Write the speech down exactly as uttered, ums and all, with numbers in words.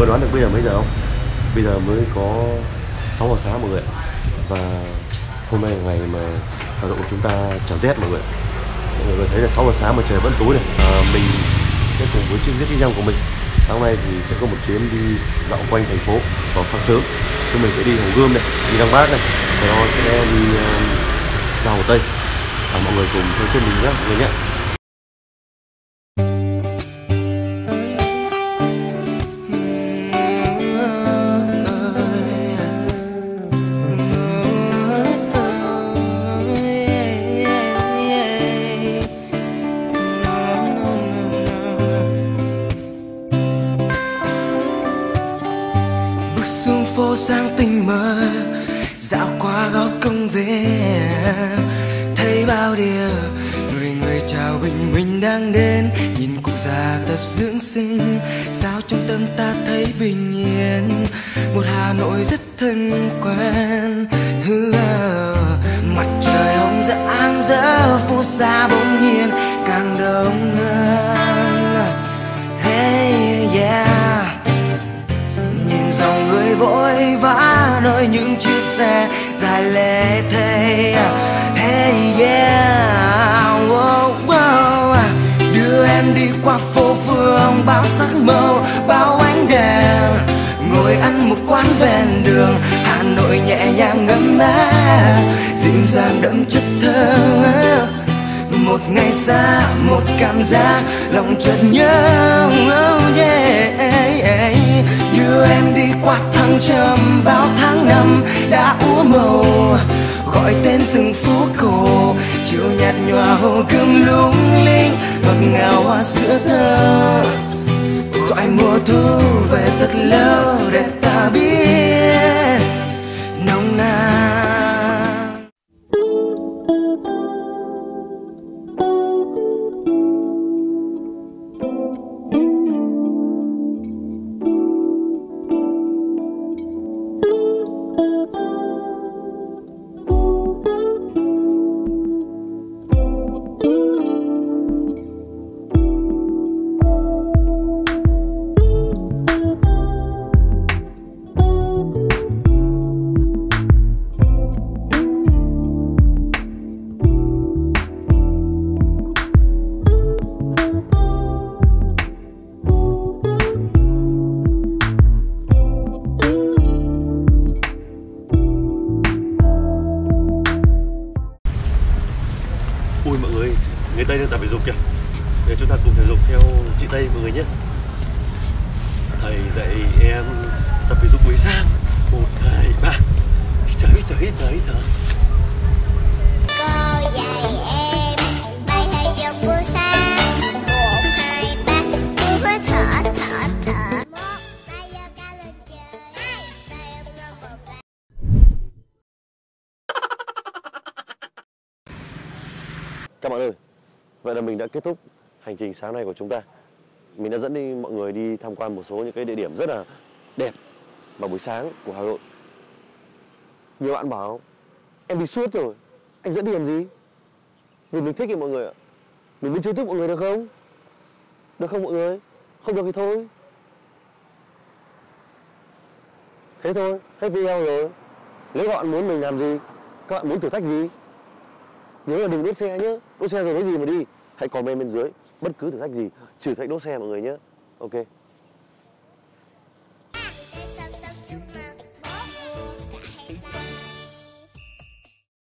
đoán được bây giờ mấy giờ không? Bây giờ mới có sáu giờ sáng mọi người ạ. Và hôm nay là ngày mà Hà Nội của chúng ta trở rét mọi người. Mọi người thấy là sáu giờ sáng mà trời vẫn tối này. À, mình sẽ cùng với chiếc jet đi của mình. Sáng nay thì sẽ có một chuyến đi dạo quanh thành phố vào sáng sớm. Chúng mình sẽ đi Hồ Gươm này, đi Lăng Bác này, sau đó sẽ đi uh, ra Hồ Tây. À, mọi người cùng theo chân mình nhé, mọi người nhé. Phố sáng tinh mơ dạo qua góc công viên, thấy bao điều người người chào bình minh đang đến. Nhìn cụ già tập dưỡng sinh, sao trong tâm ta thấy bình yên. Một Hà Nội rất thân quen. Hư mặt trời hồng rạng rỡ, phố xa bỗng nhiên càng đông hơn. Hey yeah, dòng người vội vã nơi những chiếc xe dài lê thê. Hey yeah, wow, wow. Đưa em đi qua phố phường bao sắc màu, bao ánh đèn, ngồi ăn một quán ven đường. Hà Nội nhẹ nhàng ngấm mát, dịu dàng đậm chất thơ. Một ngày xa, một cảm giác lòng chợt nhớ. Oh yeah, đưa em đi qua thăng trầm bao tháng năm đã úa màu, gọi tên từng phố cổ. Chiều nhạt nhòa Hồ Gươm lung linh, ngọt ngào hoa sữa thơ, gọi mùa thu về thật lâu để ta biết nồng nàn. Ui mọi người, người Tây đang tập thể dục kìa. Để chúng ta cùng thể dục theo chị Tây mọi người nhé. Thầy dạy em tập thể dục buổi sáng. Một, hai, ba. Hít thở, hít thở, hít thở, hít thở. Cô dạy em bài thể dục buổi sáng. Một, hai, ba. Cô hít thở, thở, thở. Một, tay giơ cao lên trời. Hai, tay ôm ngon một tay. Các bạn ơi, vậy là mình đã kết thúc hành trình sáng nay của chúng ta. Mình đã dẫn đi mọi người đi tham quan một số những cái địa điểm rất là đẹp vào buổi sáng của Hà Nội. Nhiều bạn bảo em đi suốt rồi, anh dẫn đi làm gì? Vì mình thích thì mọi người ạ. Mình muốn chiêu thức mọi người được không? Được không mọi người? Không được thì thôi. Thế thôi, hết video rồi. Nếu các bạn muốn mình làm gì, các bạn muốn thử thách gì, nhớ là đừng đốt xe nhé. Đốt xe rồi nói gì mà đi. Hãy comment bên dưới bất cứ thử thách gì, trừ thách đốt xe mọi người nhé. Ok.